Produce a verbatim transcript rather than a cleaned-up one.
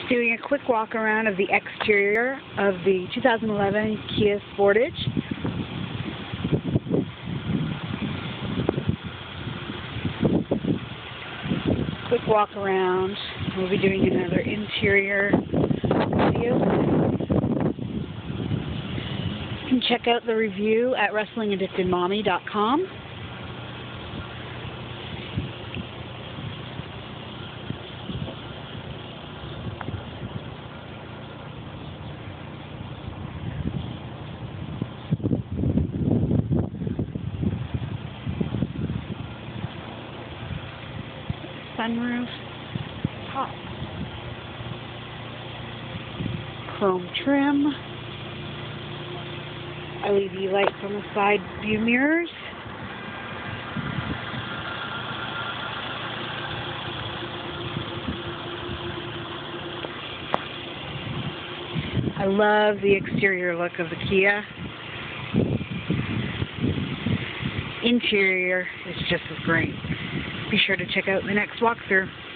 Just doing a quick walk around of the exterior of the two thousand eleven Kia Sportage. Quick walk around. We'll be doing another interior video. You can check out the review at wrestling addicted mommy dot com. Sunroof, top, chrome trim, L E D lights on the side view mirrors, I love the exterior look of the Kia. Interior is just as great. Be sure to check out the next walkthrough.